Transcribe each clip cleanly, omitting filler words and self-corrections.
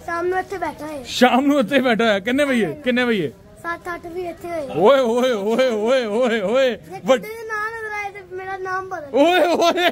शाम ਨੂੰ ਇੱਥੇ ਬੈਠਾ ਹੈ। ਸ਼ਾਮ ਨੂੰ ਇੱਥੇ ਬੈਠਾ ਹੈ। ਕਿੰਨੇ ਵਜੇ 7-8 ਵੀ ਇੱਥੇ ਹੋਏ। ਓਏ ਓਏ ਓਏ ਓਏ ਓਏ ਓਏ ਵੱਡੇ ਨਾਮ ਨਜ਼ਰ ਆਏ ਤੇ ਮੇਰਾ ਨਾਮ ਬਦਲ। ओए ओए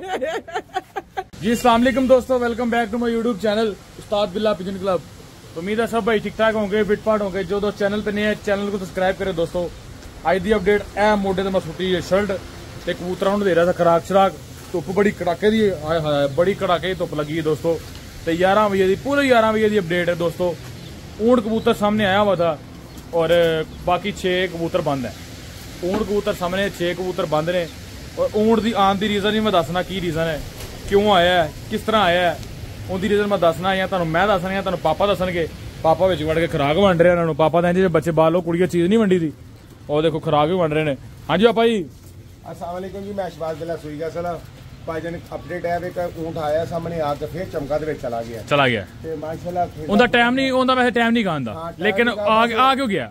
जी अस्सलाम वालेकुम दोस्तों, welcome back to my YouTube channel Ustad Billa pigeon club. उम्मीद है सब भाई ठीक ठाक होंगे, फिटफाट होंगे। जो दोस्त चैनल पे नए हैं चैनल को सब्सक्राइब करें दोस्तों। आज दी अपडेट ए मोडे ते मैं सुटी शर्ट ते कबूतरां नूं दे रहा था खराक शराक। धुप बड़ी कड़ाके दी आए हाय बड़ी कड़ाके दी धुप लगी है दोस्तों। ते 11 बजे दी पूरे 11 बजे दी अपडेट है दोस्तों। ऊंट कबूतर सामने आया हुआ था और बाकी 6 कबूतर बंद है। ऊंट कबूतर सामने 6 कबूतर बंद ने और ऊंट की आन की रीजन ही मैं दसना की रीजन है, क्यों आया है, किस तरह आया है, उनकी रीजन मैं दसना या तुहानूं मैं दसना या तुहानूं पापा दसणगे। पापा विच वड़ के खुराक वंड रहे उन्होंने। पापा कहते जो बच्चे बालो कुड़िया चीज़ नहीं वंडी थी और देखो खुराक भी वंड रहे हैं। हाँ जी पापा जी अस्सलाम वालेकुम जी, मैं शहबाज बिल्ला सुईगा सला भाईजान। अपडेट है कि ऊंट आया सामने आके फिर चमका दे चला गया ते माशाल्लाह उनका टाइम नहीं उनका वैसे टाइम नहीं कहता लेकिन आ क्यों गया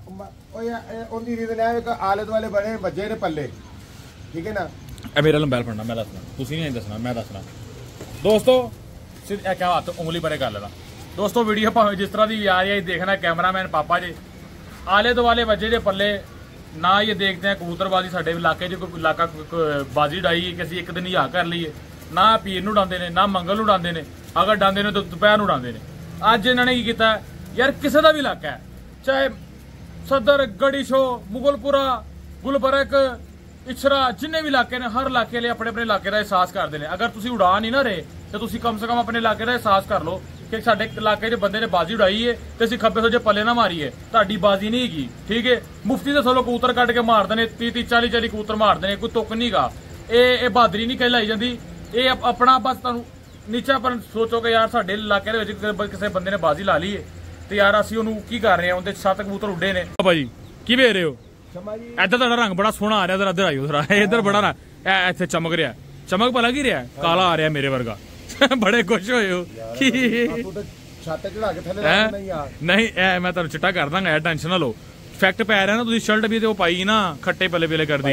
उनकी रीजन है कि आले दुआले बड़े बजे ने पल्ले, ठीक है ना। मेरा लंबैल फड़ना मैं दसना, तुसीं नहीं दसना मैं दसना दोस्तों। क्या बात उंगली परे कर लेना दोस्तों। वीडियो भावें जिस तरह की आ रही है देखना। कैमरामैन पापा जी आले दुआले बजे जे पल्ले ना ये देखते हैं कबूतरबाजी साडे इलाके च कोई इलाका बाजी डाई कि असीं एक दिन ही कर लीए ना। पीर नूं डांदे ने ना मंगल नूं डांदे ने, अगर डांदे ने तो दोपहर नूं डांदे ने। अज इन्होंने की कीता यार किसी का भी इलाका है चाहे सदर गढ़ी शो मुगलपुरा गुलबरग इछरा जिन्ने भी इलाके ने हर इलाके लिए अपने अपने इलाके का एहसास करते हैं। अगर तुसीं उड़ा नहीं ना रहे तो तुसीं कम से कम अपने इलाके का एहसास कर लो कि साडे इलाके च बंदे ने बाजी उड़ाई है तो असीं खब्बे सज्जे पल्ले ना मारीए, तुहाडी बाजी नहीं हैगी, ठीक है। मुफ्ती तो चलो कबूतर कट के मारते हैं 30-30 40-40 कबूतर मारते हैं, कोई तुक नहीं गा। ये बहादरी नहीं कहलाई जाती, ये अपना बस तुहानूं नीचा पर सोचो कि यार साडे इलाके दे विच किसी बंदे ने बाजी ला ली है तो यार असीं उहनूं की कर रहे हैं। उहदे 7 कबूतर उड्डे ने। भाजी की वेख रहे हो इधर तुहाडा रंग बड़ा सोहना आ रहा, इधर आइयो जरा इधर बड़ा ना इत्थे चमक रहा है। चमक भला की रहा है काला आ रहा मेरे वर्गा बड़े खुश होए हो नहीं मैं तुहानूं चिट्टा कर दांगा, टेंशन ना लो। फैक्ट पै रहा ना तुसीं शर्ट भी ते ओह पाई ना खट्टे पले पले कर दी।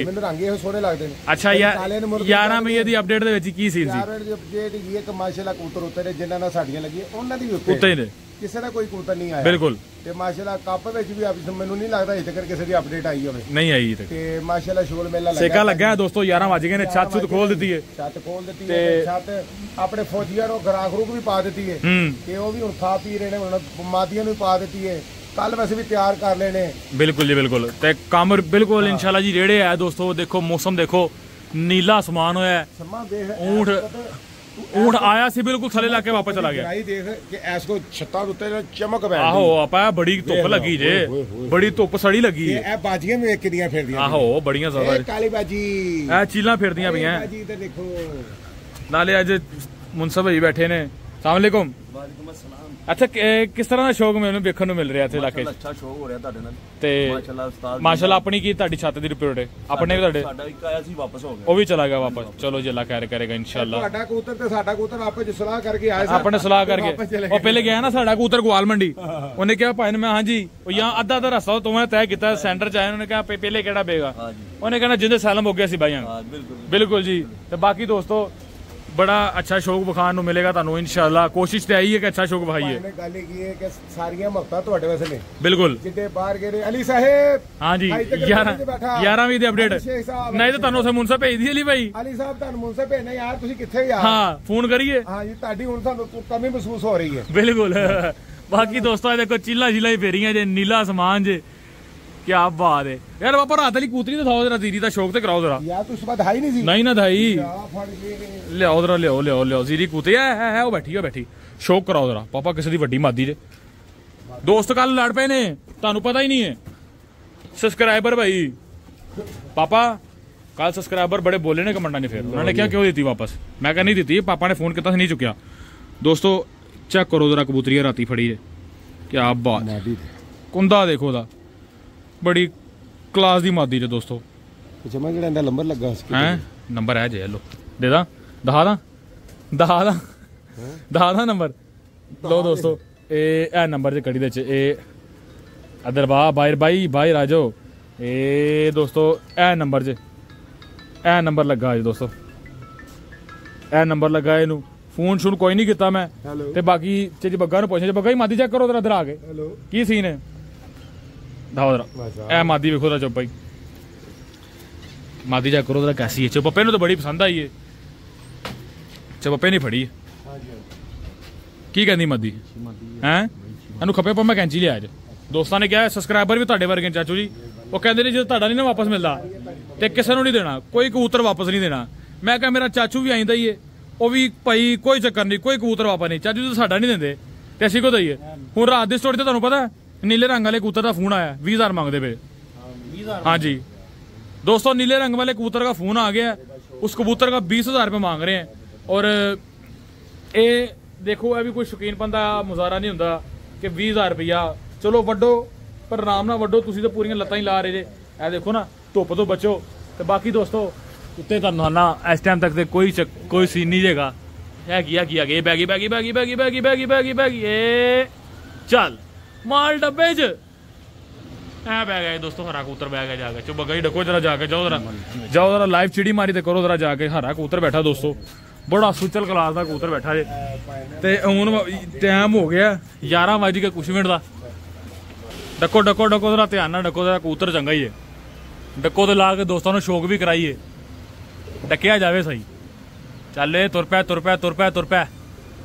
अच्छा यार 11 बजे दी अपडेट दे विच की सीन सी माशाल्लाह कबूतर उतरे जिन्हां नाल साडियां लगी उन्हां दी उत्ते ने ਕਿਸੇ ਦਾ ਕੋਈ ਕਬੂਤਰ ਨਹੀਂ ਆਇਆ ਬਿਲਕੁਲ। ਤੇ ਮਾਸ਼ਾਅੱਲਾ ਕੱਪ ਵਿੱਚ ਵੀ ਮੈਨੂੰ ਨਹੀਂ ਲੱਗਦਾ ਅਜੇ ਤੱਕ ਕਿਸੇ ਦੀ ਅਪਡੇਟ ਆਈ ਹੋਵੇ, ਨਹੀਂ ਆਈ ਤੱਕ। ਤੇ ਮਾਸ਼ਾਅੱਲਾ ਸ਼ੋਲ ਮੇਲਾ ਸੇਕਾ ਲੱਗਾ ਦੋਸਤੋ। 11 ਵਜ ਗਏ ਨੇ, ਛੱਤ ਖੋਲ ਦਿੱਤੀ ਹੈ, ਛੱਤ ਖੋਲ ਦਿੱਤੀ ਹੈ। ਛੱਤ ਆਪਣੇ ਫੌਜੀਆਂ ਨੂੰ ਖਰਾਕ ਰੂਕ ਵੀ ਪਾ ਦਿੱਤੀ ਹੈ ਤੇ ਉਹ ਵੀ ਹੁਣ ਖਾ ਪੀ ਰਹੇ ਨੇ, ਹੁਣ ਮਾਦੀਆਂ ਨੂੰ ਵੀ ਪਾ ਦਿੱਤੀ ਹੈ। ਕੱਲ ਵੈਸੇ ਵੀ ਤਿਆਰ ਕਰ ਲੈਣੇ। ਬਿਲਕੁਲ ਜੀ ਬਿਲकुल ਤੇ ਕੰਮ ਬਿਲकुल इंशाल्लाह जी रेड़े है दोस्तों। देखो मौसम देखो नीला आसमान होया है। ऊंट ऊंट आया सी बिल्कुल थले लाके वापस चला गया। देख कि ऐसको छत्तां उत्ते चमक पै आहो आपा बड़ी धुप लगी जे, बड़ी धुप सड़ी लगी है। ए बाजियां भी एक दियां फिरदियां आहो बड़ियां ज्यादा काली बाजी ए चीलां फिरदियां भी हैं। बाजी इधर देखो नाले अज मुंसब भाई बैठे ने। अस्सलाम वालेकुम। वालेकुम अस्सलाम। अच्छा किस तरह ਦਾ ਸ਼ੌਕ ਮੈਨੂੰ ਵੇਖਣ ਨੂੰ ਮਿਲ ਰਿਹਾ ਇੱਥੇ ਇਲਾਕੇ 'ਚ? ਅੱਛਾ ਸ਼ੌਕ ਹੋ ਰਿਹਾ ਤੁਹਾਡੇ ਨਾਲ ਤੇ ਮਾਸ਼ਾਅੱਲਾ ਉਸਤਾਦ ਮਾਸ਼ਾਅੱਲਾ ਆਪਣੀ ਕੀ ਤੁਹਾਡੀ ਛੱਤ ਦੀ ਰਿਪੋਰਟ ਹੈ ਆਪਣੇ ਵੀ ਤੁਹਾਡੇ ਸਾਡਾ ਇੱਕ ਆਇਆ ਸੀ ਵਾਪਸ ਹੋ ਗਿਆ, ਉਹ ਵੀ ਚਲਾ ਗਿਆ ਵਾਪਸ। ਚਲੋ ਜੀ ਅੱਲਾ ਖੈਰ ਕਰੇਗਾ ਇਨਸ਼ਾਅੱਲਾ। ਤੁਹਾਡਾ ਕਬੂਤਰ ਤੇ ਸਾਡਾ ਕਬੂਤਰ ਆਪਸ ਵਿੱਚ ਸਲਾਹ ਕਰਕੇ ਆਏ ਸੀ, ਆਪਣੇ ਸਲਾਹ ਕਰਕੇ। ਉਹ ਪਹਿਲੇ ਗਿਆ ਨਾ ਸਾਡਾ ਕਬੂਤਰ ਗੋਆਲ ਮੰਡੀ, ਉਹਨੇ ਕਿਹਾ ਭਾਈ ਨੇ ਮੈਂ ਹਾਂਜੀ ਉਹ ਯਾਂ ਅੱਧਾ ਦਾ ਰਸਤਾ ਤੁਮਨੇ ਤੈਅ ਕੀਤਾ ਸੈਂਟਰ 'ਚ ਆਏ। ਉਹਨੇ ਕਿਹਾ ਪਹਿਲੇ ਕਿਹੜਾ ਪਏਗਾ, ਉਹਨੇ कहना जिंदे सैलम हो गया सी भाई। बिल्कुल जी। तो बाकी दोस्तों बड़ा अच्छा शौक विखाण ਨੂੰ ਮਿਲੇਗਾ ਤੁਹਾਨੂੰ इंशाल्लाह। कोशिश ਤੇ ਆਈ ਹੈ ਕਿ अच्छा शौक ਵਿਖਾਈਏ। ਮੈਂ ਗੱਲ ਇਹ ਕੀ ਹੈ ਕਿ ਸਾਰੀਆਂ ਮੌਤਾਂ ਤੁਹਾਡੇ ਵਾਸਤੇ ਨੇ। ਬਿਲਕੁਲ ਜਿੱਦੇ ਬਾਹਰ ਗਏ ਅਲੀ ਸਾਹਿਬ। ਹਾਂ ਜੀ 11ਵੀਂ ਦੀ ਅਪਡੇਟ ਨਹੀਂ ਤਾਂ ਤੁਹਾਨੂੰ ਉਸੇ ਮੁਨਸਾ ਭੇਜ ਦੀ ਅਲੀ ਭਾਈ। ਅਲੀ ਸਾਹਿਬ ਤੁਹਾਨੂੰ ਮੁਨਸਾ ਭੇਜਣਾ ਯਾਰ, ਤੁਸੀਂ ਕਿੱਥੇ ਯਾਰ? ਹਾਂ ਫੋਨ ਕਰੀਏ। ਹਾਂ ਜੀ ਤੁਹਾਡੀ ਹੁਣ ਤੁਹਾਨੂੰ ਕਮੀ ਮਹਿਸੂਸ ਹੋ ਰਹੀ ਹੈ। ਬਿਲकुल। ਬਾਕੀ ਦੋਸਤੋ ਦੇਖੋ ਚੀਲਾ ਜਿਲਾ ਹੀ ਫੇਰੀਆਂ ਜੇ, ਨੀਲਾ ਆਸਮਾਨ ਜੇ, क्या बात है यार। पापा रात वाली कूतरी तो दिखाओ जरा, दीदी का शौक तो कराओ जरा यार। तू सुबह दिखाई नहीं थी? नहीं ना दिखाई। लियाओ जरा लियाओ जीरी कूतरी है वो बैठी शौक कराओ जरा पापा किसी दी वड्डी मादी जे। दोस्त कल लड़ पे ने तानू पता ही नहीं है। सब्सक्राइबर भाई पापा कल सब्सक्राइबर बड़े बोले ने कमेंटा ने, फिर उन्होंने क्या क्यों दी वापस? मैं क्या नहीं दी, पापा ने फोन किया नहीं चुकया। दोस्तों चेक करो जरा कबूतरी राती फड़ी है, क्या बात। कुंदा देखो दा बड़ी क्लास दी मादी जे दोस्तों। नंबर लगा है नंबर है जे लो दे दा दहा नंबर लो दोस्तों। ए नंबर जे कड़ी दे च ए अदर बाहर राजो ए दोस्तों। ए नंबर जे ए नंबर लगा जे दोस्तों, ए नंबर लगा इनू ਫੋਨ ਸ਼ੁਰੂ ਕੋਈ ਨਹੀਂ ਕੀਤਾ ਮੈਂ ਹੈਲੋ ਤੇ ਬਾਕੀ ਚੀਜ਼ ਬੱਗਾ ਨੂੰ ਪੁੱਛਿਆ ਬੱਗਾ ਹੀ ਮਾਦੀ ਚੈੱਕ ਕਰੋ ਇਧਰ ਆ ਕੇ ਹੈਲੋ ਕੀ ਸੀਨ ਹੈ ਦਿਖਾਓ ਜਰਾ ਇਹ ਮਾਦੀ ਵੇਖੋ ਦਾ ਚੁੱਪਾ ਹੀ ਮਾਦੀ ਚੈੱਕ ਕਰੋ ਜਰਾ ਕੈਸੀ ਹੈ ਚੁੱਪੇ ਨੂੰ ਤਾਂ ਬੜੀ ਪਸੰਦ ਆਈ ਹੈ ਚੁੱਪੇ ਨਹੀਂ ਫੜੀ ਕੀ ਕਹਿੰਦੀ ਮਾਦੀ ਹੈ ਇਹਨੂੰ ਖੱਪੇ ਪਾ ਮੈਂ ਕੈਂਚੀ ਲਿਆ ਅੱਜ ਦੋਸਤਾਂ ਨੇ ਕਿਹਾ ਸਬਸਕ੍ਰਾਈਬਰ ਵੀ ਤੁਹਾਡੇ ਵਰਗੇ ਚਾਚੂ ਜੀ ਉਹ ਕਹਿੰਦੇ ਨੇ ਜਦੋਂ ਤੁਹਾਡਾ ਨਹੀਂ ਨਾ ਵਾਪਸ ਮਿਲਦਾ ਤੇ ਕਿਸੇ ਨੂੰ ਨਹੀਂ ਦੇਣਾ ਕੋਈ ਕਬੂਤਰ ਵਾਪਸ ਨਹੀਂ ਦੇਣਾ ਮੈਂ ਕਿਹਾ ਮੇਰਾ ਚਾਚੂ ਵੀ ਆਇੰਦਾ ਹੀ ਹੈ ਉਹ ਵੀ ਭਾਈ ਕੋਈ ਚੱਕਰ ਨਹੀਂ ਕੋਈ ਕਬੂਤਰ ਵਾਪਸ ਨਹੀਂ ਚਾਚੂ ਜੀ ਸਾਡਾ ਨਹੀਂ ਦਿੰਦੇ ਤੇ ਅਸੀਂ ਕੋ ਦਈਏ ਹੁਣ ਰਾਤ ਦੀ ਸਟੋਰੀ ਤੇ ਤੁਹਾਨੂੰ ਪਤਾ ਨੀਲੇ ਰੰਗ ਵਾਲੇ ਕਬੂਤਰ ਦਾ ਫੋਨ ਆਇਆ 20000 ਮੰਗਦੇ ਪਏ ਹਾਂਜੀ दोस्तों नीले रंग वाले कबूतर का फोन आ गया उस कबूतर का 20,000 रुपये मांग रहे हैं और ये देखो ये भी कोई शौकीन बंदा मुजारा नहीं होंदा कि 20,000 रुपया चलो वड्डो पर आराम ना वड्डो तुसी तो पूरी लत्तां ही ला रहे जे ए देखो ना धुप तो बचो तो बाकी दोस्तों उत्ते तुहानू ना इस टाइम तक कोई सीन नहीं देगा है बैगी बैगी बैगी बैगी बैगी बैगी बैगी बैगी चल माल डब्बे च बैग है दोस्तों हरा कबूतर बैग है जाके चुप गई डको जरा जाके जाओ जरा लाइव चिड़ी मारी ते करो जरा जाके हरा कबूतर बैठा दोस्तों बड़ा सुचल क्लास का कबूतर बैठा जे ते हुण टाइम हो गया 11 बज के कुछ मिनट का डको डको डको जरा ध्यान ना डको जरा कबूतर चंगा ही है डको तो ला के दोस्तों ने शौक भी कराइए डकिया जावे सही चल तुर पै तुर पै तुर पै तुर पै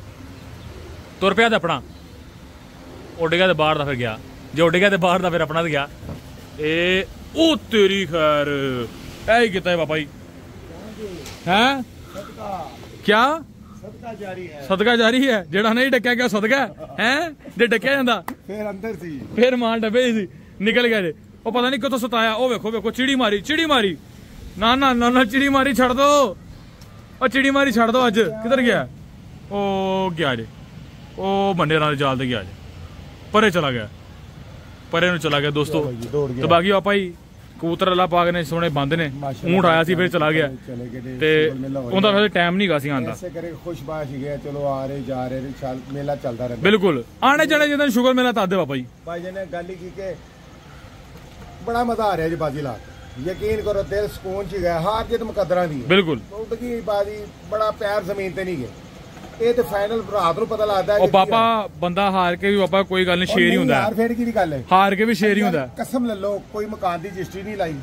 तुर पै अपना उड़ गया तो बाहर का फिर गया जो उड़ गया तो बाहर का फिर अपना गया ओ तेरी खैर ऐ किता है पापा जी हैं क्या सदका जारी है जेड़ा नहीं डकिया गया सदका है जे डकिया जांदा फिर अंदर सी फिर मां डब्बे सी निकल गया जे ओ पता नहीं कितों सताया ओ वेखो वेखो चिड़ी मारी ना ना ना ना चिड़ी मारी छड़ दो ओ चिड़ी मारी छड़ दो अज किधर गया ओ गया जे ओ मंडेरा दे जाल ते गया जे परे चला गया परे ਨੂੰ चला गया दोस्तों तो बाकी आपा ही कबूतर अल्लाह पाक ने सोने बंद ने ऊंट आया सी फिर चला गया ते उनदा फिर टाइम नहीं गा सी आंदा ऐसे करे खुशबाश गया चलो आ रहे जा रहे चल मेला चलता रहता बिल्कुल आने जाने जिस दिन शुगर मेला तादे पापा जी भाई जी ने गल की के बड़ा मजा आ रहा जी बाजी ला यकीन करो दिल सुकून च गया हार जित मुकद्दरा दी बिल्कुल उठगी बाजी बड़ा पैर जमीन ते नहीं गए ਇਹ ਤੇ ਫਾਈਨਲ ਰਾਤ ਨੂੰ ਪਤਾ ਲੱਗਦਾ ਉਹ ਪਾਪਾ ਬੰਦਾ ਹਾਰ ਕੇ ਵੀ ਪਾਪਾ ਕੋਈ ਗੱਲ ਨਹੀਂ ਸ਼ੇਰ ਹੀ ਹੁੰਦਾ ਯਾਰ ਫੇਰ ਕੀ ਦੀ ਗੱਲ ਹੈ ਹਾਰ ਕੇ ਵੀ ਸ਼ੇਰ ਹੀ ਹੁੰਦਾ ਕਸਮ ਲੈ ਲਓ ਕੋਈ ਮਕਾਨ ਦੀ ਰਜਿਸਟਰੀ ਨਹੀਂ ਲਾਈ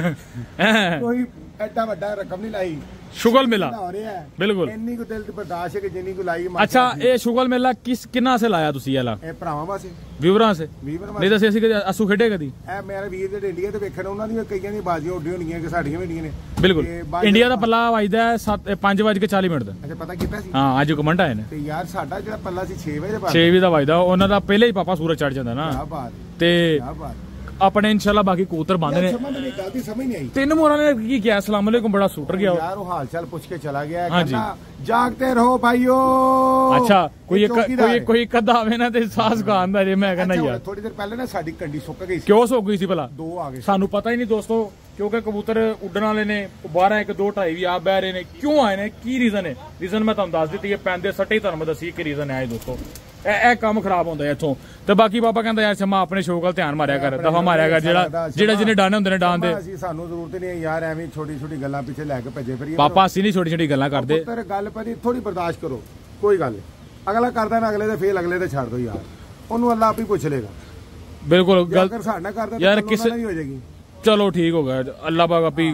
ਕੋਈ ਐਡਾ ਵੱਡਾ ਰਕਮ ਨਹੀਂ ਲਾਈ शुगल मेला बिल्कुल ਇੰਨੀ ਕੋ ਦਿਲ ਤੇ ਬਰਦਾਸ਼ਤ ਹੈ ਕਿ ਜਿੰਨੀ ਕੋ ਲਾਈ अच्छा ये शुगल मेला किन्ना से लाया तुसी ये ला ਇਹ ਭਰਾਵਾਂ ਵਾਸਤੇ ਵੀਵਰਾਂ ਸੇ ਨਹੀਂ ਦੱਸਿਆ ਸੀ ਕਿ ਅਸੂ ਖੇਡੇ ਕਦੀ ਇਹ ਮੇਰੇ ਵੀਰ ਜਿਹੜੇ ਇੰਡੀਆ ਤੇ ਵੇਖਣ ਉਹਨਾਂ ਦੀਆਂ ਕਈਆਂ ਦੀ ਬਾਜ਼ੀਆਂ ਉੱਡੀਆਂ ਹੋਣਗੀਆਂ ਕਿ ਸਾਡੀਆਂ ਵੀ ਹੁੰਦੀਆਂ ਨੇ ਬਿਲਕੁਲ ਇੰਡੀਆ ਦਾ ਪੱਲਾ ਵੱਜਦਾ 5:40 ਮਿੰਟ ਦਾ ਅੱਛਾ ਪਤਾ ਕੀਤਾ ਸੀ ਹਾਂ ਅੱਜ ਕਮੈਂਟ ਆਏ ਨੇ ਤੇ ਯਾਰ ਸਾਡਾ ਜਿਹੜਾ ਪੱਲਾ ਸੀ 6 ਵਜੇ ਬਾਅਦ 6 ਵਜੇ ਦਾ ਵੱਜਦਾ ਉਹਨਾਂ ਦਾ ਪਹਿਲੇ ਹੀ ਪਾਪਾ ਸੂਰਜ ਚੜ ਜਾਂਦਾ ਨਾ ਕੀ ਬਾਤ ਤੇ ਕੀ ਬਾਤ अपने इंशाल्लाह बाकी कबूतर बंद ने समझ नहीं आई तीन मोरा ने की किया अस्सलाम वालेकुम बड़ा शूटर गया यार वो हाल चाल पूछ के चला गया कहना जागते रहो भाइयों अच्छा कोई कदा आवे ना ते सास का आंदा जे मैं कहना यार थोड़ी देर पहले ना साडी कंडी सुक गई क्यों सुक गई सी भला दो आ गए सानू पता ही नहीं दोस्तों क्योंकि कबूतर उड़न वाले ने 12 1 2 2.5 भी आप बह रहे ने क्यों आए ने की रीजन है रीजन मैं तुहानू दस दित्ती है पैंदे सट्टे तुहानू दसी कि रीजन है दोस्तों ਇਹ ਕੰਮ ਖਰਾਬ ਹੁੰਦਾ ਇੱਥੋਂ ਤੇ ਬਾਕੀ ਪਾਪਾ ਕਹਿੰਦਾ ਯਾਰ ਸ਼ਮਾ ਆਪਣੇ ਸ਼ੌਕ ਵੱਲ ਧਿਆਨ ਮਾਰਿਆ ਕਰ ਦਫਾ ਮਾਰਿਆ ਕਰ ਜਿਹੜਾ ਜਿਹਨੇ ਡਾਣੇ ਹੁੰਦੇ ਨੇ ਡਾਣ ਦੇ ਅਸੀਂ ਸਾਨੂੰ ਜ਼ਰੂਰਤ ਨਹੀਂ ਯਾਰ ਐਵੇਂ ਛੋਟੀ ਛੋਟੀ ਗੱਲਾਂ ਪਿੱਛੇ ਲੈ ਕੇ ਭੱਜੇ ਫਿਰੀਏ ਪਾਪਾ ਅਸੀਂ ਨਹੀਂ ਛੋਟੀ ਛੋਟੀ ਗੱਲਾਂ ਕਰਦੇ ਪੁੱਤਰ ਗੱਲ ਪਈ ਥੋੜੀ ਬਰਦਾਸ਼ਤ ਕਰੋ ਕੋਈ ਗੱਲ ਨਹੀਂ ਅਗਲਾ ਕਰਦਾ ਨਾ ਅਗਲੇ ਦੇ ਫੇਲ ਅਗਲੇ ਦੇ ਛੱਡ ਦੋ ਯਾਰ ਉਹਨੂੰ ਅੱਲਾ ਆਪ ਹੀ ਪੁੱਛ ਲੇਗਾ ਬਿਲਕੁਲ ਗੱਲ ਅਗਰ ਸਾਡਾ ਕਰਦਾ ਯਾਰ ਕਿਸੇ ਨਹੀਂ ਹੋ ਜਾਏਗੀ ਚਲੋ ਠੀਕ ਹੋ ਗਿਆ ਅੱਲਾ ਪਾਕ ਆਪੀ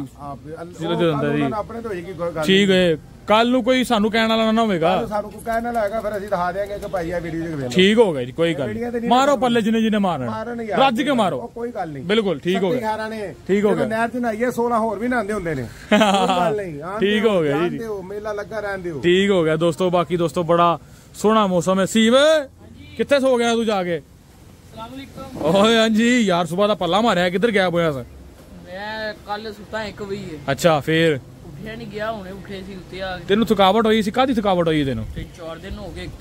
ਆਪਣੇ ਤੋਂ ਹੋਏਗੀ ਗੱਲ ਠੀਕ ਹੈ ਕੱਲ ਨੂੰ ਕੋਈ ਸਾਨੂੰ ਕਹਿਣ ਵਾਲਾ ਨਾ ਹੋਵੇਗਾ ਸਾਨੂੰ ਕੋਈ ਕਹਿਣ ਵਾਲਾ ਹੋਏਗਾ ਫਿਰ ਅਸੀਂ ਦਿਖਾ ਦੇਾਂਗੇ ਕਿ ਭਾਈ ਆ ਵੀਡੀਓ ਦੇਖ ਵੇਖ ਠੀਕ ਹੋ ਗਿਆ ਜੀ ਕੋਈ ਗੱਲ ਮਾਰੋ ਪੱਲੇ ਜਿਹਨੇ ਮਾਰਨਾ ਰੱਜ ਕੇ ਮਾਰੋ ਕੋਈ ਗੱਲ ਨਹੀਂ ਬਿਲਕੁਲ ਠੀਕ ਹੋ ਗਿਆ ਠੀਕ ਹੋ ਗਿਆ ਨਹਿਰ ਚ ਨਹਾਈਏ 16 ਹੋਰ ਵੀ ਨਹਾਉਂਦੇ ਹੁੰਦੇ ਨੇ ਗੱਲ ਨਹੀਂ ਠੀਕ ਹੋ ਗਿਆ ਜੀ ਮੇਲਾ ਲੱਗਾ ਰਹਿੰਦੇ ਹੋ ਠੀਕ ਹੋ ਗਿਆ ਦੋਸਤੋ ਬਾਕੀ ਦੋਸਤੋ ਬੜਾ ਸੋਹਣਾ ਮੌਸਮ ਹੈ ਸੀਵ ਕਿੱਥੇ ਸੋ ਗਿਆ ਤੂੰ ਜਾ ਕੇ ਓਏ ਹਾਂਜੀ ਯਾਰ ਸਵੇਰ ਦਾ ਪੱਲਾ ਮਾਰਿਆ ਕਿੱਧਰ ਗਿਆ ਹੋਇਆ ਸੀ ਮੈਂ ਕੱਲ ਸੁੱਤਾ 1 ਵਜੇ ਅੱਛਾ ਫੇਰ ਉੱਠਿਆ ਨਹੀਂ ਗਿਆ ਹੁਣੇ ਉੱਠੇ ਸੀ ਉੱਤੇ ਆ ਤੈਨੂੰ ਥਕਾਵਟ ਹੋਈ ਸੀ ਕਾਹਦੀ ਥਕਾਵਟ ਹੋਈ ਤੈਨੂੰ 3-4 ਦਿਨ ਹੋ ਗਏ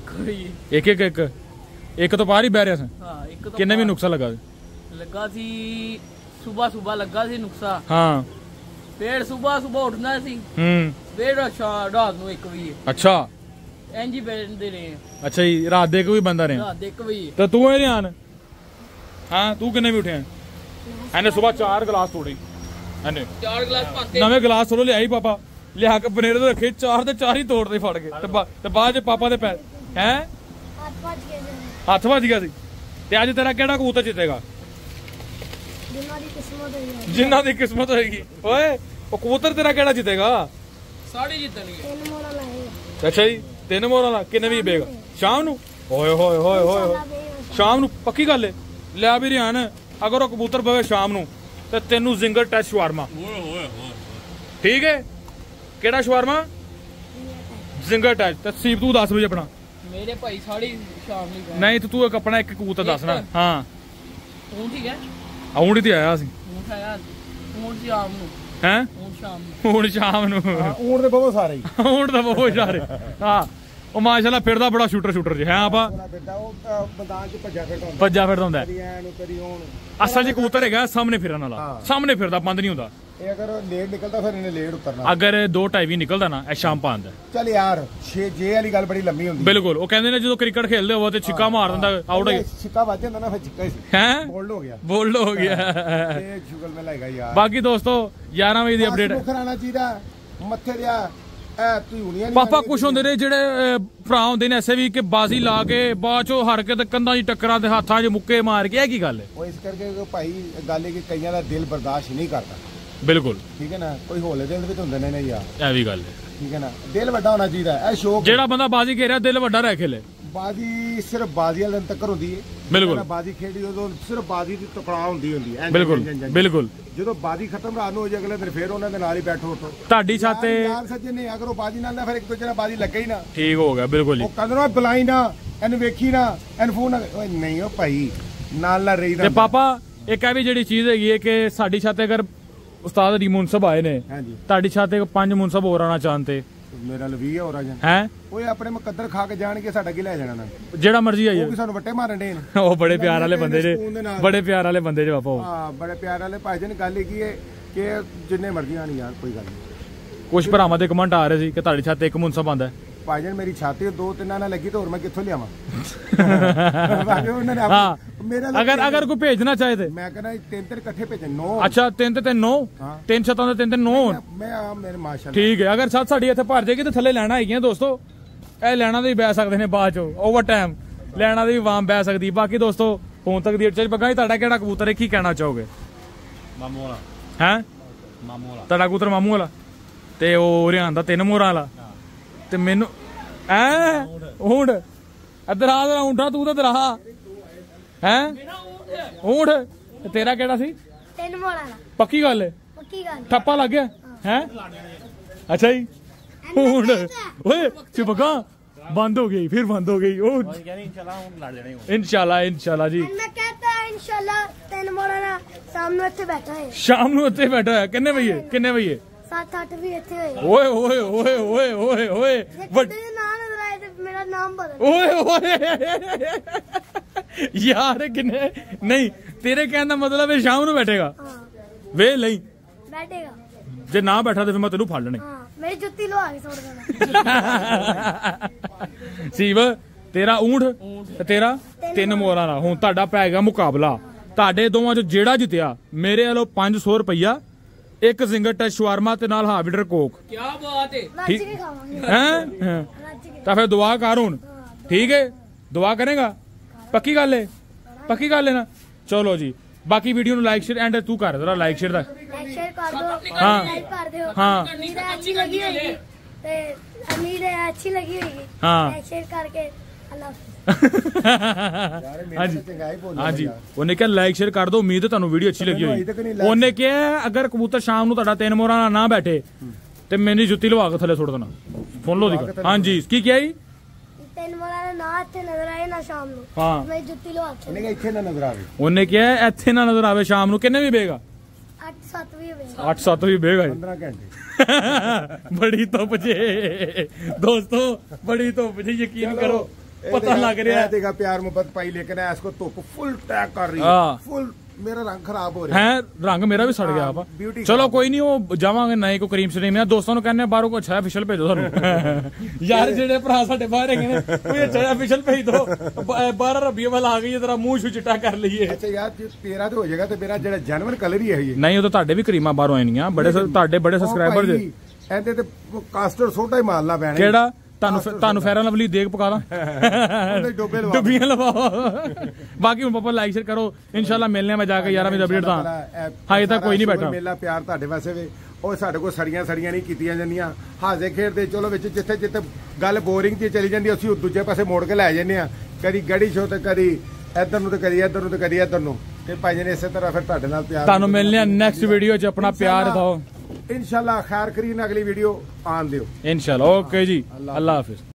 ਇੱਕ ਤੋਂ ਬਾਹਰ ਹੀ ਬਹਿ ਰਿਹਾ ਸੀ ਹਾਂ ਇੱਕ ਤੋਂ ਕਿੰਨੇ ਵੀ ਨੁਕਸਾ ਲੱਗਾ ਸੀ ਸਵੇਰ ਲੱਗਾ ਸੀ ਨੁਕਸਾ ਹਾਂ ਫੇਰ ਸਵੇਰ ਉੱਠਣਾ ਸੀ ਫੇਰ ਰਾਤ ਨੂੰ 1 ਵਜੇ ਅੱਛਾ ਇੰਜ ਹੀ ਬੈਠਦੇ ਰਹੇ ਅੱਛਾ ਜੀ ਰਾਤ ਦੇ ਕੋਈ ਬੰਦਾ ਰਿਹਾ ਰਾਤ ਦੇ 1 ਵਜੇ ਤੇ ਤੂੰ ਇਹ ਧਿਆਨ ਹਾਂ ਤੂੰ ਕਿੰਨੇ ਵੀ ਉੱਠਿਆ ਇਹਨੇ ਸਵੇਰ 4 ਗਲਾਸ ਤੋੜੇ ਇਹਨੇ 4 ਗਲਾਸ ਪਾਤੇ ਨਵੇਂ ਗਲਾਸ ਥੋੜੋ ਲਿਆਈ ਪਾਪਾ ਲਿਆ ਕੇ ਬਨੇਰੇ ਤੋਂ ਰੱਖੇ, ਚਾਰ ਦੇ ਚਾਰ ਹੀ ਤੋੜਦੇ ਫੜ ਕੇ ਤੇ ਬਾਅਦ ਚ ਪਾਪਾ ਦੇ ਪੈਰ ਹੈ ਹੱਥ ਭੱਜ ਕੇ ਹੱਥ ਵੱਜ ਗਿਆ ਸੀ। ਤੇ ਅੱਜ ਤੇਰਾ ਕਿਹੜਾ ਕਬੂਤਰ ਜਿੱਤੇਗਾ? ਜਿਨ੍ਹਾਂ ਦੀ ਕਿਸਮਤ ਹੋਈ ਜਿਨ੍ਹਾਂ ਦੀ ਕਿਸਮਤ ਹੋਏਗੀ। ਓਏ ਉਹ ਕਬੂਤਰ ਤੇਰਾ ਕਿਹੜਾ ਜਿੱਤੇਗਾ? ਸਾੜੀ ਜਿੱਤਣਗੇ। 3 ਮੋੜਾ ਲਾਏਗਾ। ਅੱਛਾ ਜੀ 3 ਮੋਹਰਾਂ ਦਾ ਕਿੰਨੇ ਵਜੇ ਪਏਗਾ? ਸ਼ਾਮ ਨੂੰ? ਓਏ ਹੋਏ ਹੋਏ ਹੋਏ ਹੋਏ ਸ਼ਾਮ ਨੂੰ ਪੱਕੀ ਗੱਲ ਏ। ਲਿਆ ਵੀ ਰਿਆਨ ਅਗਰ ਉਹ ਕਬੂਤਰ ਪਵੇ ਸ਼ਾਮ ਨੂੰ ਤੇ ਤੈਨੂੰ ਜ਼ਿੰਗਰ ਟੱਚ ਸ਼ਵਾਰਮਾ। ਠੀਕ ਹੈ ਕਿਹੜਾ ਸ਼ਵਾਰਮਾ? ਜ਼ਿੰਗਰ ਟੱਚ। ਤੇ ਸੀਪ ਤੂੰ 10 ਵਜੇ ਆਪਣਾ। ਮੇਰੇ ਭਾਈ ਸਾੜੀ ਸ਼ਾਮ ਨੂੰ ਨਹੀਂ ਤੂੰ ਇੱਕ ਆਪਣਾ ਇੱਕ ਕਬੂਤਰ ਦੱਸਣਾ। ਹਾਂ ਹੁਣ ਠੀਕ ਹੈ। ਆਉਣ ਤੇ ਆਇਆ ਸੀ ਹੁਣ ਆਇਆ ਹੁਣ ਸ਼ਾਮ ਨੂੰ ਹੈ ਹੁਣ ਸ਼ਾਮ ਨੂੰ ਹੁਣ ਸ਼ਾਮ ਨੂੰ ਊਂਟ ਦੇ ਬਹੁਤ ਸਾਰੇ ਹੀ ਹੁਣ ਤਾਂ ਬਹੁਤ ਸਾਰੇ। ਹਾਂ ਉਹ ਮਾਸ਼ਾਅੱਲਾ ਫਿਰਦਾ ਬੜਾ ਸ਼ੂਟਰ ਜੀ ਹੈ ਆਪਾਂ ਫਿਰਦਾ ਉਹ ਮੈਦਾਨ 'ਚ ਭੱਜਿਆ ਫਿਰਦਾ ਹੁੰਦਾ, ਭੱਜਾ ਫਿਰਦਾ ਹੁੰਦਾ। ਕਦੀ ਐ ਨੂੰ ਕਦੀ ਹੋਣ। ਅਸਲ 'ਚ ਕਬੂਤਰ ਹੈਗਾ ਸਾਹਮਣੇ ਫਿਰਨ ਵਾਲਾ, ਹਾਂ। ਸਾਹਮਣੇ ਫਿਰਦਾ ਬੰਦ ਨਹੀਂ ਹੁੰਦਾ। ਇਹ ਅਗਰ ਲੇਟ ਨਿਕਲਦਾ ਫਿਰ ਇਹਨੇ ਲੇਟ ਉਤਰਨਾ। ਅਗਰ 2:30 ਵੀ ਨਿਕਲਦਾ ਨਾ ਇਹ ਸ਼ਾਮ ਪਾਉਂਦਾ। ਚੱਲ ਯਾਰ 6 ਵਾਲੀ ਗੱਲ ਬੜੀ ਲੰਮੀ ਹੁੰਦੀ। ਬਿਲਕੁਲ ਉਹ ਕਹਿੰਦੇ ਨੇ ਜਦੋਂ ਕ੍ਰਿਕਟ ਖੇਲਦੇ ਹੋਵੋ ਤੇ ਛਿੱਕਾ ਮਾਰ ਦਿੰਦਾ ਆਊਟ ਹੋ ਗਿਆ। ਛਿੱਕਾ ਵੱਜ ਜਾਂਦਾ ਨਾ ਫਿਰ ਛਿੱਕਾ ਹੀ ਸੀ। ਹੈ ਬੋਲਡ ਹੋ ਗਿਆ। ਬੋਲਡ ਹੋ ਗਿਆ। ਇਹ ਸ਼ੁਗਲ ਮੈਂ ਲਾਏਗਾ ਯਾਰ। ਬਾਕੀ ਦੋਸਤੋ 11 ਵਜੇ ਦੀ ਅਪਡੇਟ। ਮੁੱਖ ਰਾਣਾ ਚਾਹੀਦਾ ਮੱਥੇ ਦਿਆ ਐ ਧੂਣੀਆਂ ਨਹੀਂ ਪਾਪਾ ਕੁਛ ਹੁੰਦੇ ਨੇ ਜਿਹੜੇ ਭਰਾ ਹੁੰਦੇ ਨੇ ਐਸੇ ਵੀ ਕਿ ਬਾਜ਼ੀ ਲਾ ਕੇ ਬਾਅਦ ਚੋਂ ਹਰ ਕੇ ਤੇ ਕੰਧਾਂ 'ਚ ਟੱਕਰਾਂ ਦੇ ਹੱਥਾਂ 'ਚ ਮੁੱਕੇ ਮਾਰ ਕੇ। ਇਹ ਕੀ ਗੱਲ ਹੈ? ਉਹ ਇਸ ਕਰਕੇ ਕਿ ਭਾਈ ਗੱਲ ਹੈ ਕਿ ਕਈਆਂ ਦਾ ਦਿਲ ਬਰਦਾਸ਼ਤ ਨਹੀਂ ਕਰਦਾ। ਬਿਲਕੁਲ ਠੀਕ ਹੈ ਨਾ, ਕੋਈ ਹੋਲੇ ਦਿਲ ਵਿੱਚ ਹੁੰਦੇ ਨੇ ਯਾਰ। ਇਹ ਵੀ ਗੱਲ ਹੈ। ਠੀਕ ਹੈ ਨਾ, ਦਿਲ ਵੱਡਾ ਹੋਣਾ ਚਾਹੀਦਾ। ਇਹ ਸ਼ੌਕ ਜਿਹੜਾ ਬੰਦਾ ਬਾਜ਼ੀ ਖੇਡ ਰਿਹਾ ਦਿਲ ਵੱਡਾ ਰਹਿ ਖੇਲੇ। ਬਾਜ਼ੀ ਸਿਰਫ ਬਾਜ਼ੀ ਵਾਲੇ ਦਿਨ ਤੱਕ ਹੁੰਦੀ ਹੈ। ਬਿਲਕੁਲ। ਬਾਜ਼ੀ ਖੇਡੀ ਉਦੋਂ ਸਿਰਫ ਬਾਜ਼ੀ ਦੀ ਟਕਰਾਅ ਹੁੰਦੀ ਹੈ। ਬਿਲਕੁਲ ਬਿਲਕੁਲ। ਜਦੋਂ ਬਾਜ਼ੀ ਖਤਮ ਰਾਤ ਨੂੰ ਹੋ ਜਾਏ ਅਗਲੇ ਦਿਨ ਫਿਰ ਉਹਨਾਂ ਦੇ ਨਾਲ ਹੀ ਬੈਠੋ ਉੱਠੋ। ਤੁਹਾਡੀ ਛੱਤ ਤੇ ਯਾਰ ਸੱਜਣ ਨੇ ਅਗਰ ਉਹ ਬਾਜ਼ੀ ਨਾਲ ਨਾ ਫਿਰ ਇੱਕ ਦੂਜੇ ਨਾਲ ਬਾਜ਼ੀ ਲੱਗੇ ਹੀ ਨਾ। ਠੀਕ ਹੋ ਗਿਆ ਬਿਲਕੁਲ ਜੀ। ਉਹ ਕਹਿੰਦੇ ਬੁਲਾਈ ਨਾ ਇਹਨੂੰ ਵੇਖੀ ਨਾ ਇਹਨੂੰ ਫੋਨ ਨਾ। ਓਏ ਨਹੀਂ ਉਹ ਭਾਈ ਨਾਲ ਰਹੀਦਾ। ਤੇ ਪਾਪਾ ਇੱਕ ਇਹ ਵੀ ਜਿਹੜੀ ਚੀਜ਼ ਹੈਗੀ ਹੈ ਕਿ ਸਾਡੀ ਛੱਤ ਤੇ ਅਗਰ ਉਸਤਾਦ ਦੀ ਮੁਨਸਬ ਆਏ ਨੇ, ਹਾਂਜੀ ਤੁਹਾਡੀ ਛੱਤ ਤੇ 5 ਮੁਨਸਬ ਹੋਰ ਆਣਾ ਚਾਹਤੇ ਮੇਰਾ ਲਵੀ ਹੋ ਰਾਜਨ ਹੈ। ਓਏ ਆਪਣੇ ਮੁਕੱਦਰ ਖਾ ਕੇ ਜਾਣਗੇ ਸਾਡਾ ਕੀ ਲੈ ਜਾਣਾ ਨਾ। ਜਿਹੜਾ ਮਰਜ਼ੀ ਆਈ ਉਹ ਵੀ ਸਾਨੂੰ ਵੱਟੇ ਮਾਰਨ ਦੇ ਨੇ। ਉਹ ਬੜੇ ਪਿਆਰ ਵਾਲੇ ਬੰਦੇ ਜੇ, ਬੜੇ ਪਿਆਰ ਵਾਲੇ ਬੰਦੇ ਜੇ ਪਾਪਾ। ਹਾਂ ਬੜੇ ਪਿਆਰ ਵਾਲੇ ਭਾਈ ਜਨ। ਗੱਲ ਕੀ ਹੈ ਕਿ ਜਿੰਨੇ ਮਰਜ਼ੀ ਆਣ ਯਾਰ ਕੋਈ ਗੱਲ ਨਹੀਂ। ਕੁਝ ਭਰਾਵਾਂ ਦੇ ਕਮੈਂਟ ਆ ਰਹੇ ਸੀ ਕਿ ਤੁਹਾਡੀ ਛੱਤ ਤੇ 1 ਮੁਨਸਬ ਆਂਦਾ। ਭਾਈ ਜਨ ਮੇਰੀ ਛਾਤੀ 2-3 ਨਾਲ ਲੱਗੀ ਤਾਂ ਹੋਰ ਮੈਂ ਕਿੱਥੋਂ ਲਿਆਵਾਂ? ਹਾਂ ਅਗਰ ਕੋਈ ਭੇਜਣਾ ਚਾਹੇ ਤੇ ਮੈਂ ਕਹਿੰਦਾ 3 ਇਕੱਠੇ ਭੇਜਣ 9। ਅੱਛਾ 3 ਤੇ 9 3 ਛੱਤਾਂ ਦੇ 3 ਤੇ 9 ਮੈਂ ਆ ਮੇਰੇ ਮਾਸ਼ਾਅੱਲਾ। ਠੀਕ ਹੈ। ਅਗਰ ਛੱਤ ਸਾਡੀ ਇੱਥੇ ਭਰ ਜਾਏਗੀ ਤੇ ਥੱਲੇ ਲੈਣਾ ਹੈਗੀਆਂ ਦੋਸਤੋ। ਇਹ ਲੈਣਾ ਦੇ ਵੀ ਬਹਿ ਸਕਦੇ ਨੇ ਬਾਅਦ ਚੋਂ ਓਵਰ ਟਾਈਮ ਲੈਣਾ ਦੇ ਵੀ ਵਾਮ ਬਹਿ ਸਕਦੀ। ਬਾਕੀ ਦੋਸਤੋ ਹੁਣ ਤੱਕ ਦੀ ਅਟਚ ਬੱਗਾ ਤੁਹਾਡਾ ਕਿਹੜਾ ਕਬੂਤਰ ਹੈ? ਕੀ ਕਹਿਣਾ ਚਾਹੋਗੇ? ਮਾਮੂ ਵਾਲਾ। ਹੈ ਮਾਮੂ ਵਾਲਾ ਤੁਹਾਡਾ ਕਬੂਤਰ ਮਾਮੂ ਵਾਲਾ ਤੇ ਉਹ ਰਿਆਨ ਦਾ 3 ਮੋਹਰਾਂ ਵਾਲਾ। ਤੇ ਮੈਨੂੰ ਐ ਊਂਠ ਇੱਧਰ ਆ ਜਰਾ ਊਂਠਾ ਤੂੰ ਤਾਂ ਦਰਾ ਹੈ ਊਂਠ। ਤੇ ਤੇਰਾ ਕਿਹੜਾ ਸੀ? 3 ਮੋੜਾ ਲਾ। ਪੱਕੀ ਗੱਲ ਹੈ? ਪੱਕੀ ਗੱਲ। ਠੱਪਾ ਲੱਗ ਗਿਆ ਹੈ? ਅੱਛਾ ਜੀ ਊਂਠ। ਓਏ ਚੁਪਕਾ ਬੰਦ ਹੋ ਗਈ ਫਿਰ ਬੰਦ ਹੋ ਗਈ। ਉਹ ਕਹਿੰਦੇ ਇਨਸ਼ਾਅੱਲਾ ਹੁਣ ਲੜ ਜਾਣੇ। ਇਨਸ਼ਾਅੱਲਾ ਜੀ। ਮੈਂ ਕਹਤਾ ਇਨਸ਼ਾਅੱਲਾ 3 ਮੋੜਾ ਨਾ ਸਾਹਮਣੇ ਇੱਥੇ ਬੈਠਾ ਹੈ। ਸ਼ਾਮ ਨੂੰ ਉੱਥੇ ਬੈਠਾ ਹੈ। ਕਿੰਨੇ ਵਜੇ? 7-8 ਵੀ ਇੱਥੇ ਹੋਏ। ਓਏ ਓਏ ਓਏ ਓਏ ਓਏ ਓਏ ਜੇ ਕਿਤੇ ਨਾ ਨਜ਼ਰ ਆਏ ਤੇ ਮੇਰਾ ਨਾਮ ਬਦਲ। ਓਏ ਓਏ ਯਾਰ ਕਿੰਨੇ ਨਹੀਂ ਤੇਰੇ ਕਹਿਣ ਦਾ ਮਤਲਬ ਹੈ ਸ਼ਾਮ ਨੂੰ ਬੈਠੇਗਾ। ਹਾਂ ਵੇ ਲਈ ਬੈਠੇਗਾ। ਜੇ ਨਾ ਬੈਠਾ ਤੇ ਫਿਰ ਮੈਂ ਤੈਨੂੰ ਫੜ ਲੈਣੇ। ਹਾਂ ਮੇਰੀ ਜੁੱਤੀ ਲਵਾ ਕੇ ਸੁੱਟ ਦੇਣਾ। ਸੀਵ ਤੇਰਾ ਊਂਠ ਤੇ ਤੇਰਾ 3 ਮੋਹਰਾਂ ਦਾ। ਹੁਣ ਤੁਹਾਡਾ ਪੈ ਗਿਆ ਮੁਕਾਬਲਾ। ਤੁਹਾਡੇ ਦੋਵਾਂ ਚੋਂ ਜਿਹੜਾ ਜਿੱਤਿਆ ਮੇਰੇ ਵੱਲੋਂ 500 ਰੁਪਇਆ, 1 ਜ਼ਿੰਗਰ ਟੱਚ ਸ਼ਵਾਰਮਾ ਤੇ ਨਾਲ ਹਾਫ ਕੋਕ। ਕੀ ਬਾਤ ਹੈ। ਰੱਜ ਕੇ ਖਾਵਾਂਗੇ। ਹੈ ਰੱਜ ਕੇ। ਤਾਂ ਫਿਰ ਦੁਆ ਕਰ ਹੁਣ। ਠੀਕ ਹੈ ਦੁਆ ਕਰੇਗਾ? ਪੱਕੀ ਗੱਲ ਹੈ ਨਾ? ਚਲੋ ਜੀ ਬਾਕੀ ਵੀਡੀਓ ਨੂੰ ਲਾਈਕ ਸ਼ੇਅਰ ਐਂਡ ਤੂੰ ਕਰ ਜ਼ਰਾ ਲਾਈਕ ਸ਼ੇਅਰ ਦਾ। ਲਾਈਕ ਸ਼ੇਅਰ ਕਰ ਦਿਓ। ਹਾਂ। ਲਾਈਕ ਕਰ ਦਿਓ। ਹਾਂ ਉਮੀਦ ਹੈ ਅੱਛੀ ਲੱਗੀ ਹੋਏਗੀ ਤੇ ਉਮੀਦ ਹੈ ਅੱਛੀ ਲੱਗੀ ਹੋਏਗੀ। ਹਾਂ। ਲਾਈਕ ਸ਼ੇਅਰ ਕਰਕੇ ਅੱਲਾਹ ਹਾਂਜੀ ਹਾਂਜੀ ਉਹਨੇ ਕਿਹਾ ਲਾਈਕ ਸ਼ੇਅਰ ਕਰ ਦਿਓ। ਉਮੀਦ ਹੈ ਤੁਹਾਨੂੰ ਵੀਡੀਓ ਅੱਛੀ ਲੱਗੀ ਹੋਈ। ਉਹਨੇ ਕਿਹਾ ਅਗਰ ਕਬੂਤਰ ਸ਼ਾਮ ਨੂੰ ਤੁਹਾਡਾ 3 ਮੋਹਰਾਂ ਨਾ ਬੈਠੇ ਤੇ ਮੇਰੀ ਜੁੱਤੀ ਲਵਾ ਕੇ ਥੱਲੇ ਸੁੱਟ ਦੇਣਾ। ਫੋਨ ਲੋ ਦੀ ਹਾਂਜੀ ਕੀ ਕਿਹਾ ਜੀ? 3 ਮੋੜਾ ਨਾ ਇੱਥੇ ਨਜ਼ਰ ਆਏ ਨਾ ਸ਼ਾਮ ਨੂੰ। ਹਾਂ ਮੇਰੀ ਜੁੱਤੀ ਲਵਾ ਕੇ। ਉਹਨੇ ਕਿਹਾ ਇੱਥੇ ਨਾ ਨਜ਼ਰ ਆਵੇ। ਉਹਨੇ ਕਿਹਾ ਇੱਥੇ ਨਾ ਨਜ਼ਰ ਆਵੇ ਸ਼ਾਮ ਨੂੰ। ਕਿੰਨੇ ਵੀ ਬੇਗਾ? 8-7 ਵੀ ਹੋਵੇ। 8-7 ਵੀ ਬੇਗਾ 15 ਘੰਟੇ। ਬੜੀ ਧੁੱਪ ਜੇ ਦੋਸਤੋ ਬੜੀ ਧੁੱਪ ਜੇ ਯਕੀਨ ਕਰੋ ਪਤਾ ਲੱਗ ਰਿਹਾ देखा प्यार मोहब्बत पाई लेकिन इसको धुप फुल टैग कर रही है। हाँ। फुल मेरा रंग खराब हो रहा ਹੈ ਰੰਗ ਮੇਰਾ ਵੀ ਸੜ ਗਿਆ ਆਪਾਂ। ਚਲੋ ਕੋਈ ਨਹੀਂ ਉਹ ਜਾਵਾਂਗੇ ਨਏ ਕੋ ਕਰੀਮ ਸ਼ਰੀਮ ਆ। ਦੋਸਤਾਂ ਨੂੰ ਕਹਿੰਦੇ ਬਾਹਰੋਂ ਕੋਈ ਅੱਛਾ ਅਫੀਸ਼ੀਅਲ ਭੇਜੋ ਸਾਨੂੰ। ਯਾਰ ਜਿਹੜੇ ਭਰਾ ਸਾਡੇ ਬਾਹਰ ਹੈਗੇ ਨੇ ਕੋਈ ਅੱਛਾ ਅਫੀਸ਼ੀਅਲ ਭੇਜ ਦੋ। 12 ਰਬੀਏ ਵਾਲਾ ਆ ਗਈ ਜਰਾ ਮੂੰਹ ਛੂ ਚਿੱਟਾ ਕਰ ਲਈਏ। अच्छा यार तेरा तो हो जाएगा तो मेरा जेड़ा जानवर कलर ही है ये। ਨਹੀਂ ਉਹ ਤਾਂ ਤੁਹਾਡੇ ਵੀ ਕਰੀਮਾਂ ਬਾਹਰੋਂ ਆਣੀਆਂ। ਬੜੇ ਤੁਹਾਡੇ ਬੜੇ ਸਬਸਕ੍ਰਾਈਬਰ ਜੇ ਇਹਦੇ ਤੇ ਕਾਸਟਰ ਸੋਡਾ ਹੀ ਮਾਰਨਾ ਪੈਣਾ ਕਿਹੜਾ ਤੁਹਾਨੂੰ ਫੈਰਨ ਲਵਲੀ ਦੇਖ ਪਕਾ ਦਾਂ ਡੁੱਬੀਆਂ ਲਵਾਓ ਬਾਕੀ ਹੁਣ ਪਾਪਾ ਲਾਈਕ ਸ਼ੇਅਰ ਕਰੋ ਇਨਸ਼ਾਅੱਲਾ ਮਿਲਨੇ ਮੈਂ ਜਾ ਕੇ ਯਾਰਾਂ ਵਿੱਚ ਅਪਡੇਟ ਤਾਂ ਹਾਏ ਤਾਂ ਕੋਈ ਨਹੀਂ ਬੈਠਾ ਮੇਲਾ ਪਿਆਰ ਤੁਹਾਡੇ ਵਾਸਤੇ ਵੇ ਉਹ ਸਾਡੇ ਕੋਲ ਸੜੀਆਂ ਨਹੀਂ ਕੀਤੀਆਂ ਜਾਂਦੀਆਂ ਹਾਜ਼ੇ ਖੇਡਦੇ ਚਲੋ ਵਿੱਚ ਜਿੱਥੇ ਗੱਲ ਬੋਰਿੰਗ ਤੇ ਚਲੀ ਜਾਂਦੀ ਅਸੀਂ ਦੂਜੇ ਪਾਸੇ ਮੋੜ ਕੇ ਲੈ ਜਾਂਦੇ ਆ ਕਦੀ ਗੜੀ ਸ਼ੋ ਤੇ ਕਦੀ ਇੱਧਰ ਨੂੰ ਤੇ ਕਦੀ ਇੱਧਰ ਨੂੰ ਤੇ ਕਦੀ ਇੱਧਰ ਨੂੰ ਤੇ ਭਾਈ ਨੇ ਇਸੇ ਤਰ੍ਹਾਂ ਫਿਰ ਤੁਹਾਡੇ ਨਾਲ ਪਿਆਰ ਤੁਹਾਨੂੰ ਮਿਲਨੇ ਆ ਨੈਕਸਟ ਵੀਡੀਓ 'ਚ ਆਪਣਾ ਪਿਆਰ ਦਿਓ ਇਨਸ਼ਾਅੱਲਾ ਖੈਰ ਕਰੀਨ ਅਗਲੀ ਵੀਡੀਓ ਆਣ ਦਿਓ ਇਨਸ਼ਾਅੱਲਾ ਓਕੇ ਜੀ ਅੱਲਾ ਹਾਫਿਜ਼